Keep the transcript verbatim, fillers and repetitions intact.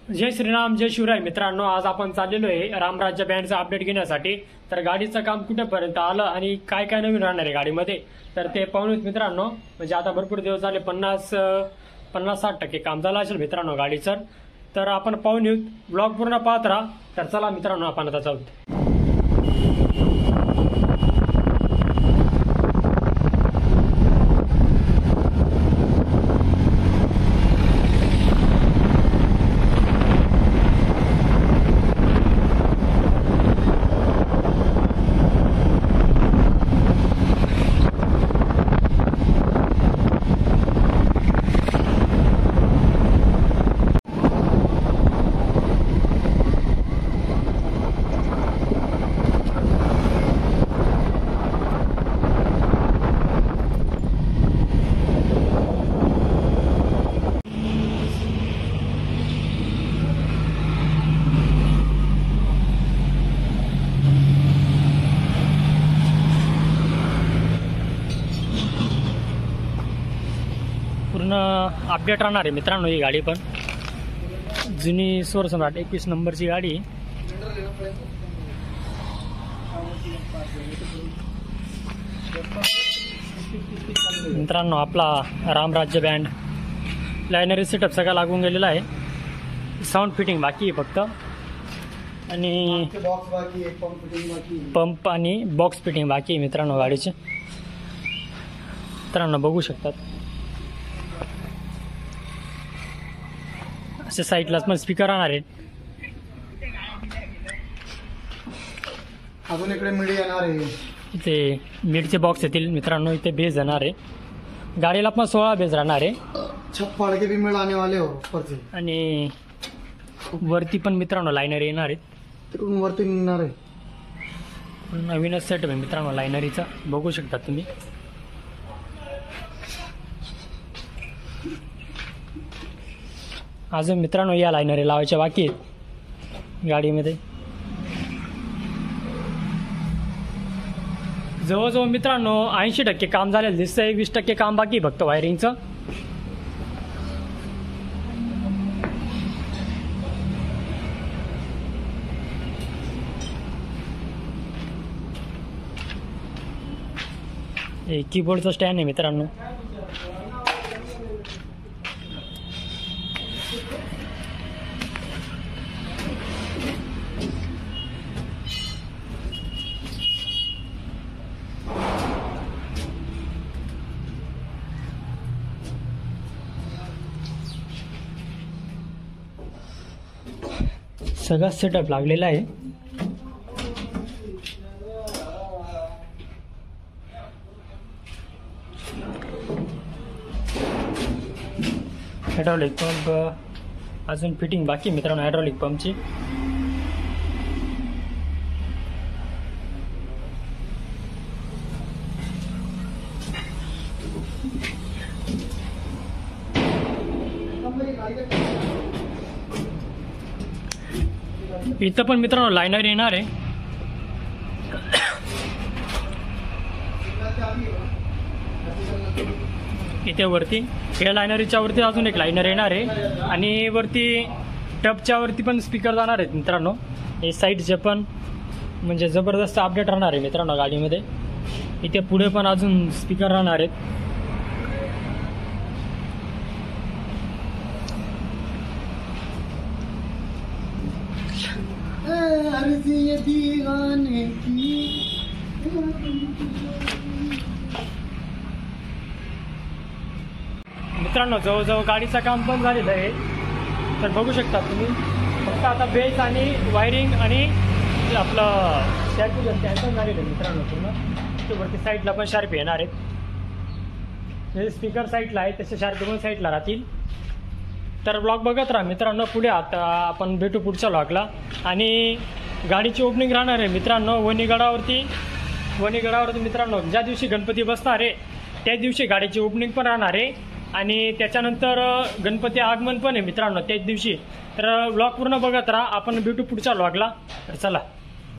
जय श्रीराम जय शिवराय मित्रांनो, आज आपण चाललेलो आहे रामराज्य बँडचा अपडेट घेण्यासाठी। तर गाडीचं काम कुठेपर्यंत आलं आणि काय काय नवीन राहणार आहे गाडीमध्ये तर ते पाहून मित्रांनो। म्हणजे आता भरपूर दिवस झाले, पन्नास पन्नास साठ टक्के काम झालं असेल मित्रांनो गाडीचं। तर आपण पाहून येऊ, ब्लॉग पूर्ण पाहत राहा। तर चला मित्रांनो, आपण आता जाऊ। पूर्ण अपडेट राहणार आहे मित्रांनो। ही गाडी पण जुनी स्वरसम्राट एकवीस नंबरची गाडी। मित्रांनो आपला रामराज्य बँड लायनरी सेटअप सगळा लागून गेलेला आहे। साऊंड फिटिंग बाकी आहे फक्त, आणि पंप आणि बॉक्स फिटिंग बाकी आहे मित्रांनो गाडीचे। मित्रांनो बघू शकतात, असे साईडलाच पण स्पीकर राहणार आहेत। अजून इकडे मिडी येणार आहे, इथे मिडचे बॉक्स येतील मित्रांनो। इथे बेस येणार आहे गाडीला, पण सोळा बेस राहणार आहे। छप्पड़ के भी मिड आने वाले हो ऊपर से, आणि वरती पण मित्रांनो लायनर येणार आहेत। तिकडून वरती निघणार आहे। नवीनच सेट आहे मित्रांनो लायनरीचा, बघू शकता तुम्ही। अजून मित्रांनो या लायनरी लावायच्या बाकी आहेत गाडीमध्ये। जवळजवळ मित्रांनो ऐंशी टक्के काम झालेलं दिसतंय, वीस टक्के काम बाकी फक्त वायरिंगचं। हे कीबोर्डचं स्टँड आहे मित्रांनो। सगळा सेटअप लागलेला आहे। हायड्रॉलिक पंप अजून फिटिंग बाकी मित्रांनो हायड्रॉलिक पंपची। इथं पण मित्रांनो लायनर येणार आहे। इथे वरती या लायनरीच्या वरती अजून एक लायनर येणार आहे, आणि वरती टपच्या वरती पण स्पीकर जाणार आहेत मित्रांनो। हे साईडचे पण म्हणजे जबरदस्त अपडेट राहणार आहे मित्रांनो गाडीमध्ये। इथे पुढे पण अजून स्पीकर राहणार आहेत। मित्रांनो जवळजवळ गाडीचं काम पण झालेलं आहे, तर बघू शकता तुम्ही। फक्त आता बेस आणि वायरिंग आणि आपलं शार्पी कॅन्सल झालेलं आहे मित्रांनो पूर्ण। वरती साईडला पण शार्पी येणार आहेत, जे स्पीकर साईडला आहे तसे शार्पी पण साईडला राहतील। तर ब्लॉग बघत राहा मित्रांनो। पुढे आता आपण भेटू पुढच्या ब्लॉगला। आणि गाडीची ओपनिंग राहणार आहे मित्रांनो वणीगडावरती। वणीगडावरती मित्रांनो ज्या दिवशी गणपती बसणार आहे त्या दिवशी गाडीची ओपनिंग पण राहणार आहे, आणि त्याच्यानंतर गणपती आगमन पण आहे मित्रांनो त्याच दिवशी। तर ब्लॉग पूर्ण बघत राहा, आपण भेटू पुढच्या ब्लॉगला। तर चला।